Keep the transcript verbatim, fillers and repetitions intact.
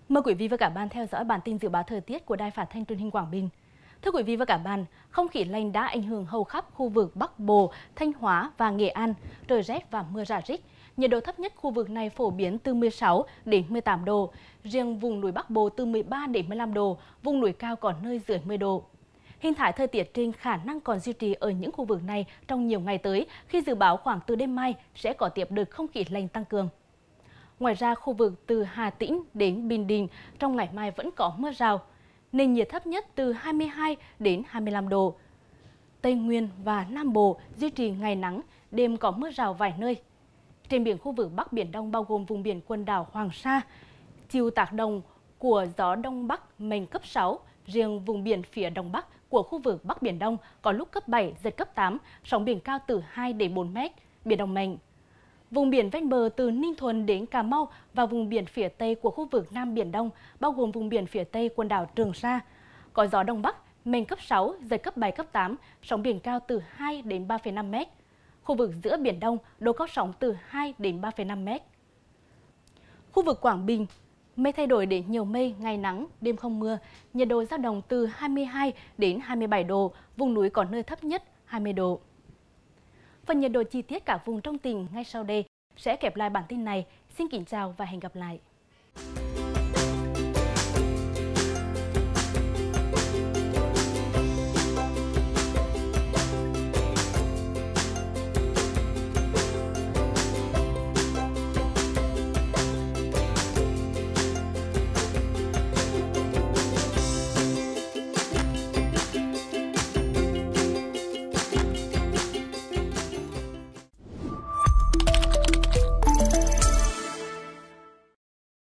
Mời quý vị và các bạn theo dõi bản tin dự báo thời tiết của Đài Phát thanh Truyền hình Quảng Bình. Thưa quý vị và các bạn, không khí lạnh đã ảnh hưởng hầu khắp khu vực Bắc Bộ, Thanh Hóa và Nghệ An, trời rét và mưa rả rích. Nhiệt độ thấp nhất khu vực này phổ biến từ mười sáu đến mười tám độ, riêng vùng núi Bắc Bộ từ mười ba đến mười lăm độ, vùng núi cao có nơi dưới mười độ. Hình thái thời tiết trên khả năng còn duy trì ở những khu vực này trong nhiều ngày tới, khi dự báo khoảng từ đêm mai sẽ có tiếp đợt không khí lạnh tăng cường. Ngoài ra, khu vực từ Hà Tĩnh đến Bình Định trong ngày mai vẫn có mưa rào, nền nhiệt thấp nhất từ hai mươi hai đến hai mươi lăm độ. Tây Nguyên và Nam Bộ duy trì ngày nắng, đêm có mưa rào vài nơi. Trên biển khu vực Bắc Biển Đông bao gồm vùng biển quần đảo Hoàng Sa, chịu tác động của gió Đông Bắc mạnh cấp sáu, riêng vùng biển phía Đông Bắc của khu vực Bắc Biển Đông có lúc cấp bảy, giật cấp tám, sóng biển cao từ hai đến bốn mét, biển động mạnh. Vùng biển ven bờ từ Ninh Thuận đến Cà Mau và vùng biển phía Tây của khu vực Nam Biển Đông, bao gồm vùng biển phía Tây quần đảo Trường Sa, có gió Đông Bắc mạnh cấp sáu, giật cấp bảy, cấp tám, sóng biển cao từ hai đến ba phẩy năm mét. Khu vực giữa Biển Đông, độ cao sóng từ hai đến ba phẩy năm mét. Khu vực Quảng Bình, mây thay đổi đến nhiều mây, ngày nắng, đêm không mưa, nhiệt độ dao động từ hai mươi hai đến hai mươi bảy độ, vùng núi có nơi thấp nhất hai mươi độ. Phần nhiệt độ chi tiết các vùng trong tỉnh ngay sau đây sẽ kẹp lại bản tin này. Xin kính chào và hẹn gặp lại.